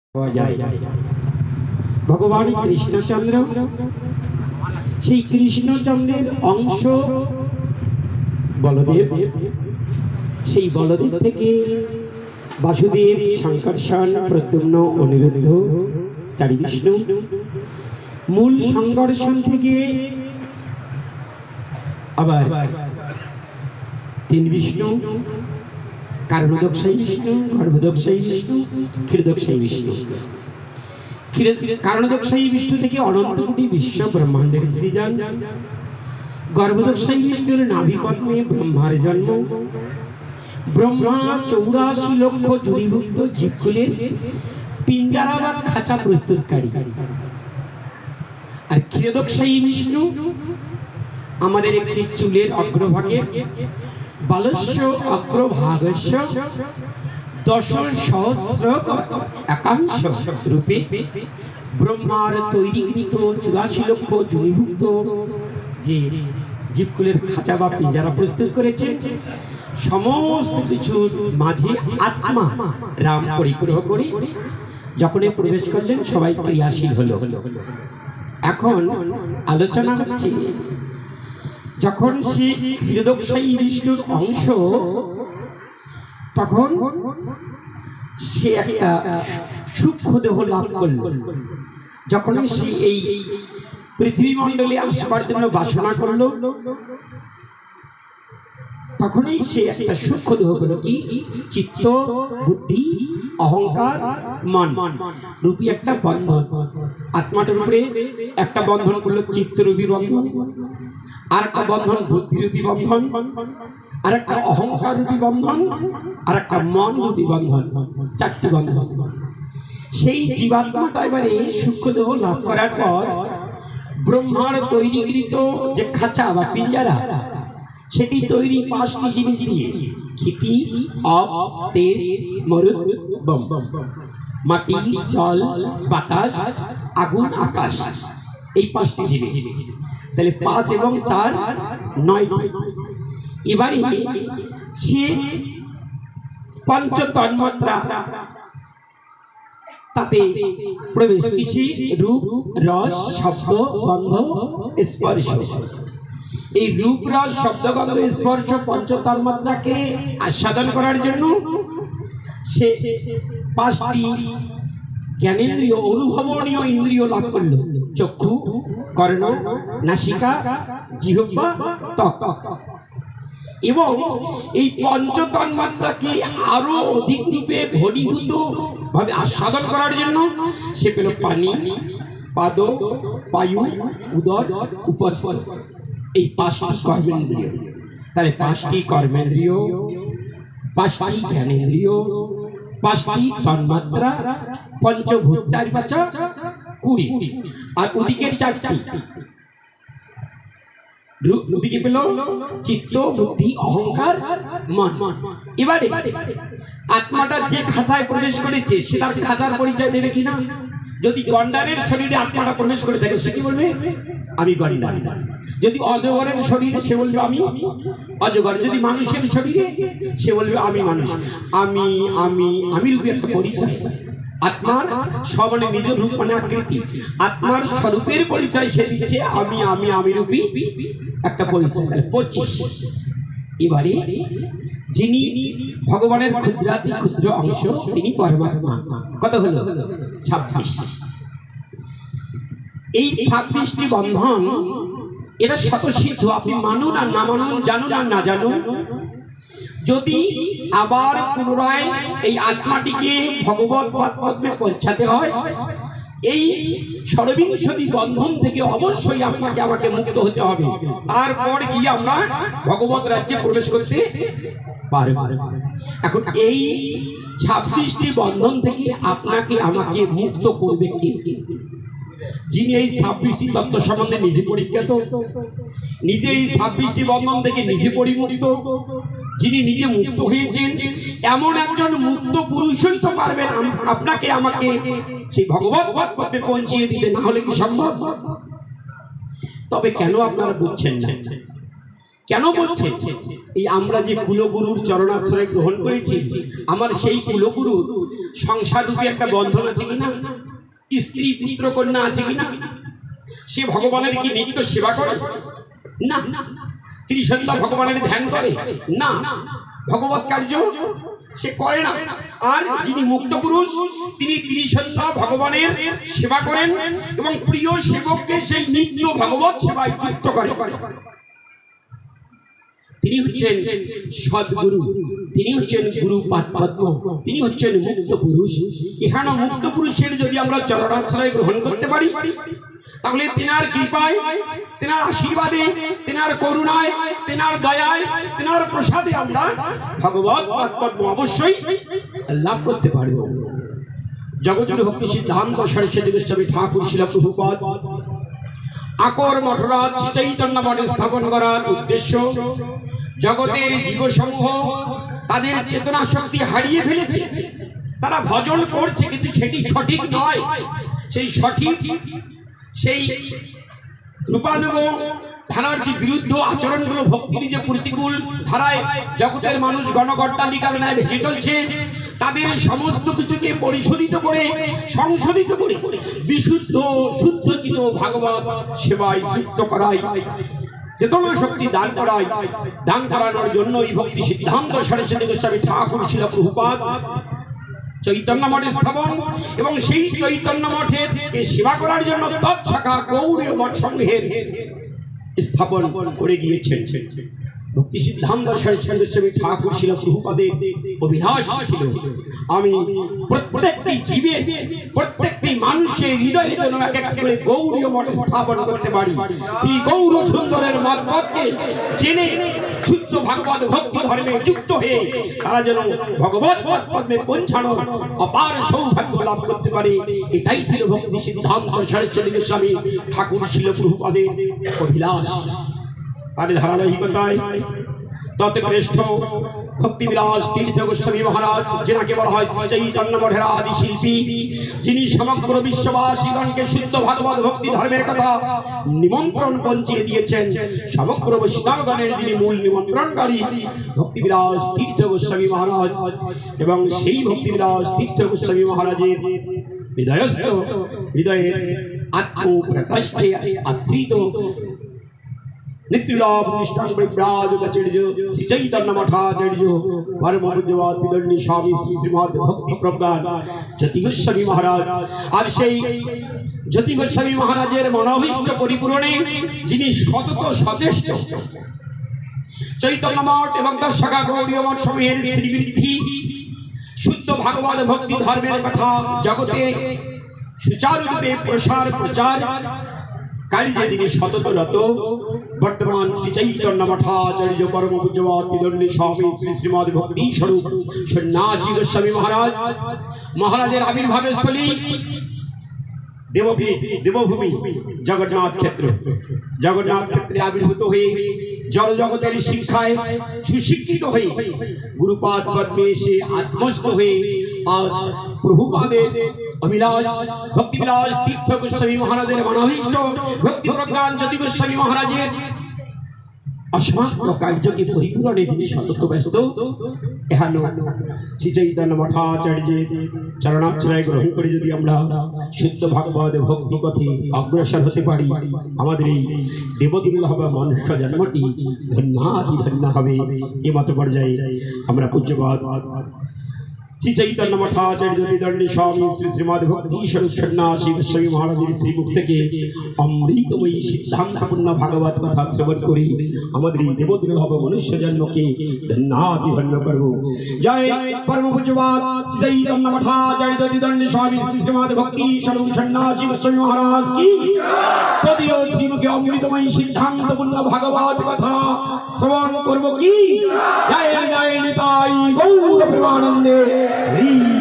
ভগবান কৃষ্ণচন্দ্র সেই কৃষ্ণচন্দ্রের অংশ বলদেব, সেই বলদেব থেকে বাসুদেব, সংকর্ষণ, প্রদ্যুম্ন, অনিরুদ্ধ, চারি বিষ্ণু। মূল সংকর্ষণ থেকে আবার তিন বিষ্ণু, কারণোদকশায়ী বিষ্ণু, গর্ভোদকশায়ী বিষ্ণু, ক্ষীরোদকশায়ী বিষ্ণু। কারণোদকশায়ী বিষ্ণু থেকে অনন্ত কোটি বিশ্ব ব্রহ্মাণ্ডের সৃজন। গর্ভোদকশায়ী বিষ্ণুর নাভিপদ্মে ব্রহ্মার জন্ম। ব্রহ্মা 84 লক্ষ জুড়িভুক্ত জীবকুলের পিঞ্জারা বা খাঁচা প্রস্তুতকারী। আর ক্ষীরোদকশায়ী বিষ্ণু আমাদের একটি চুলের অগ্রভাগে বালস্য অগ্রভাগস্য দশ সহস্র একাংশ রূপে ব্রহ্মার তৈরিকৃত 84 লক্ষ জুড়িভুক্ত যে জীবকুলের খাঁচা বা পিঞ্জারা প্রস্তুত করেছে। সমস্ত কিছুর মাঝে আত্মা রাম পরিগ্রহ করে যখন প্রবেশ করলেন সবাই ক্রিয়াশীল হলো। এখন আলোচনা হচ্ছে যখন সে ক্ষীরোদকশায়ী বিষ্ণুর অংশ, তখন সে একটা সূক্ষ্ম দেহ লাভ করল। যখন সে এই পৃথিবী মণ্ডলে আসবার জন্য বাসনা করল, তখনই সে একটা সূক্ষ্ম দেহ হলো কি চিত্ত, বুদ্ধি, অহংকার, মন রূপী একটা বন্ধন। আত্মাটার উপরে একটা বন্ধন করলো চিত্তরূপী বন্ধন, আর একটা বন্ধন বুদ্ধিরূপী বন্ধন, আর একটা অহংকার রূপী বন্ধন, আর একটা মন রূপী বন্ধন, চারটি বন্ধন। সেই জীবাত্মাটা এবারে সূক্ষ্ম দেহ লাভ করার পর ব্রহ্মার তৈরিকৃত যে খাঁচা বা পিঞ্জারা, সেটি তৈরি 5টি জিনিস দিয়ে, ক্ষিতি, অপ, তেজ, মরুদ, বম। মাটি, জল, বাতাস, আগুন, আকাশ, এই 5টি জিনিস। তাহলে 5 এবং 4 9টি। এবারে সে পঞ্চ তন্মাত্রা তাতে প্রবেশ করেছে, রূপ, রস, শব্দ, গন্ধ, স্পর্শ। এই রূপ, রস, শব্দ, গন্ধ, স্পর্শ পঞ্চ তন্মাত্রাকে আস্বাদন করার জন্য সে 5টি জ্ঞানেন্দ্রিয়, অনুভবনীয় ইন্দ্রিয় লাভ করল। চক্ষু, কর্ণ, নাসিকা, জিহ্বা, ত্বক। এবং এই পঞ্চ তন্মাত্রাকে আরো অধিক রূপে ঘনীভূত ভাবে আস্বাদন করার জন্য সে পেল পানি, পাদ, বায়ু, উদর, উপস্পর্শ, এই 5টি কর্মেন্দ্রিয়। তাহলে 5টি কর্মেন্দ্রিয়, 5টি জ্ঞানেন্দ্রিয়, 5টি তন্মাত্রা, পঞ্চভূত, 4 5 20, আর ওদিকের 4টি। ওদিকে পেল চিত্ত, বুদ্ধি, অহংকার, মন। এবারে আত্মাটা যে খাঁচায় প্রবেশ করেছে সে তার খাঁচার পরিচয় দেবে কিনা? যদি গন্ডারের শরীরে আত্মাটা প্রবেশ করে থাকে সে কি বলবে? আমি গন্ডার। যদি অজগরের শরীরে সে বলবে আমি অজগর। যদি মানুষের শরীরে সে বলবে আমি মানুষ। আমি আমি আমি রূপে একটা পরিচয়। আত্মার সমানে নিজ রূপ মানে আকৃতি, আত্মার স্বরূপের পরিচয় সে দিচ্ছে আমি আমি আমি রূপী একটা পরিচয়। 25। এবারে যিনি ভগবানের ক্ষুদ্রাতি ক্ষুদ্র অংশ তিনি পরমাত্মা। কত হলো? 26। এই 26টি বন্ধন এটা স্বতঃসিদ্ধ। আপনি মানুন আর না মানুন, জানুন আর না জানুন, যদি আবার পুনরায় এই আত্মাটিকে ভগবৎ পদ্মে পৌঁছাতে হয়, এই ষড়বিংশতি বন্ধন থেকে অবশ্যই আপনাকে আমাকে মুক্ত হতে হবে। তারপর গিয়ে আমরা ভগবৎ রাজ্যে প্রবেশ করতে পারব। এখন এই 26টি বন্ধন থেকে আপনাকে আমাকে মুক্ত করবে কে? যিনি এই 26টি তত্ত্ব সম্বন্ধে নিজে পরিজ্ঞাত, নিজে এই 26টি বন্ধন থেকে নিজে পরিমুক্ত, যিনি নিজে মুক্ত হয়েছেন, এমন একজন মুক্ত পুরুষই তো পারবেন আপনাকে আমাকে সেই ভগবৎ পথে পৌঁছিয়ে দিতে। না হলে কি সম্ভব? তবে কেন আপনারা বুঝছেন না? কেন বলছে? এই আমরা যে কুলগুরুর চরণাশ্রয় গ্রহণ করেছি, আমার সেই কুলগুরুর সংসার রূপী একটা বন্ধন আছে কিনা, স্ত্রী পুত্র কন্যা আছে কিনা, সে ভগবানের কি নিত্য সেবা করে? না। ত্রিসন্ধ্যা ভগবানের ধ্যান করে? না। ভগবত কার্য সে করে না। আর যিনি মুক্ত পুরুষ, তিনি ত্রিসন্ধ্যা ভগবানের সেবা করেন এবং প্রিয় সেবককে সেই নিত্য ভগবত সেবায় যুক্ত করে। তিনি হচ্ছেন সদ্গুরু, তিনি হচ্ছেন গুরুপাদ পদ্ম, তিনি হচ্ছেন মুক্ত পুরুষ। এখানে মুক্ত পুরুষের যদি আমরা চরণাশ্রয় গ্রহণ করতে পারি, তাহলে তেনার কৃপায়, তেনার আশীর্বাদে, তেনার করুণায়, তেনার দয়ায়, তেনার প্রসাদে আমরা ভগবত পদ্ম অবশ্যই লাভ করতে পারব। জগৎগুরু ভক্তি সিদ্ধান্ত সরস্বতী গোস্বামী ঠাকুর শিলা প্রভুপাদ আকর মঠরাজ চৈতন্য মঠে স্থাপন করার উদ্দেশ্য, জগতের জীবসমূহ তাদের চেতনা শক্তি হারিয়ে ফেলেছে, তারা ভজন করছে কিন্তু সেটি সঠিক নয়। সেই সঠিক, সেই রূপানুগ ধারার যে বিরুদ্ধ আচরণগুলো, ভক্তির যে প্রতিকূল ধারায় জগতের মানুষ গণকর্তালিকার ন্যায় ভেসে চলছে, তাদের সমস্ত কিছুকে পরিশোধিত করে, সংশোধিত করে বিশুদ্ধ শুদ্ধচিত ভাগবত সেবায় যুক্ত করায়, চেতনা শক্তি দান করায়, দান করানোর জন্য এই ভক্তি সিদ্ধান্ত সরস্বতী গোস্বামী ঠাকুর শিলা প্রভুপাদ চৈতন্য মঠে স্থাপন এবং সেই চৈতন্য মঠের সেবা করার জন্য তৎশাখা গৌড়ীয় মঠ সংঘের স্থাপন করে গিয়েছেন। ভক্তি সিদ্ধান্ত সরস্বতী গোস্বামী ঠাকুর শিলা প্রভুপাদের অভিলাষ ছিল, আমি প্রত্যেকটি জীবের, প্রত্যেকটি মানুষের হৃদয়ে যেন এক এক করে গৌড়ীয় মঠ স্থাপন করতে পারি। সেই গৌর সুন্দরের মতকে জেনে শুদ্ধ ভাগবত ভক্তি ধর্মে যুক্ত হয়ে তারা যেন ভগবত পদ্মে পৌঁছানো অপার সৌভাগ্য লাভ করতে পারে। এটাই ছিল ভক্তি সিদ্ধান্ত সরস্বতী গোস্বামী ঠাকুর শিলা প্রভুপাদের অভিলাষ। তার ধারাবাহিকতায় তৎশ্রেষ্ঠ ভক্তিবিলাস তীর্থ গোস্বামী মহারাজ, যেনাকে বলা হয় চৈতন্য মঠের আদি শিল্পী, যিনি সমগ্র বিশ্ববাসীগণকে শুদ্ধ ভাগবত ভক্তি ধর্মের কথা নিমন্ত্রণ পৌঁছিয়ে দিয়েছেন, সমগ্র বৈষ্ণবগণের যিনি মূল নিমন্ত্রণকারী ভক্তিবিলাস তীর্থ গোস্বামী মহারাজ। এবং সেই ভক্তিবিলাস তীর্থ গোস্বামী মহারাজের হৃদয়স্থ, হৃদয়ের আত্মপ্রকাশে আশ্রিত নিত্যলাভ নিষ্ঠান ব্রাজকাচার্য শ্রী চৈতন্য মঠাচার্য পরম পূজ্যপাদ বিদর্ণী স্বামী শ্রী শ্রীমদ ভক্তি প্রজ্ঞান জ্যোতি গোস্বামী মহারাজ। আর সেই জ্যোতি গোস্বামী মহারাজের মনোভীষ্ট পরিপূরণে যিনি সতত সচেষ্ট, চৈতন্য মঠ এবং দশাখা গৌড়ীয় মঠ সমূহের শ্রীবৃদ্ধি, শুদ্ধ ভাগবত ভক্তি ধর্মের কথা জগতে সুচারুরূপে প্রচার কার্যে যিনি সততরত, বর্তমান শ্রী চৈতন্য মঠাচার্য পরম পূজ্যপাদ বিদর্ণী স্বামী শ্রী শ্রীমদ ভক্তি স্বরূপ সন্ন্যাসী গোস্বামী মহারাজ, মহারাজের আবির্ভাবের স্থলী দেবভূমি জগন্নাথ ক্ষেত্র, জগন্নাথ ক্ষেত্রে আবির্ভূত হয়ে জড় জগতের শিক্ষায় সুশিক্ষিত হয়ে গুরুপাদ পদ্মে এসে আত্মস্থ হয়ে আজ প্রভুপাদের অভিলাষ ভক্তিবিলাস তীর্থ গোস্বামী মহারাজের মনোভীষ্ট ভক্তি প্রজ্ঞান জ্যোতি গোস্বামী মহারাজের অসমাপ্ত কার্যকে পরিপূরণে তিনি সতত ব্যস্ত। এখানে শ্রী চৈতন্য মঠাচার্যের চরণাশ্রয় গ্রহণ করে যদি আমরা শুদ্ধ ভাগবত ভক্তি পথে অগ্রসর হতে পারি, আমাদের এই দেবদুর্লভ মনুষ্য জন্মটি ধন্যাতি ধন্য হবে। এ মত পর্যায়ে আমরা পূজ্যপাদ শ্রী চৈতন্য মঠাচার্য বিদর্ণী স্বামী শ্রী শ্রীমদ ভক্তি স্বরূপ সন্ন্যাসী গোস্বামী মহারাজের শ্রীমুখ থেকে অমৃতময়ী সিদ্ধান্তপূর্ণ ভাগবত কথা শ্রবণ করি আমাদের এই দেবদুর্লভ মনুষ্য জন্মকে ধন্যাতি ধন্য করব। জয় পরম পূজ্যপাদ শ্রী চৈতন্য মঠাচার্য বিদর্ণী স্বামী শ্রী শ্রীমদ ভক্তি স্বরূপ সন্ন্যাসী গোস্বামী মহারাজ কি তদীয় শ্রীমুখে অমৃতময়ী সিদ্ধান্তপূর্ণ ভাগবত কথা শ্রবণ করব কি। জয় জয় নিতাই গৌর প্রেমানন্দে।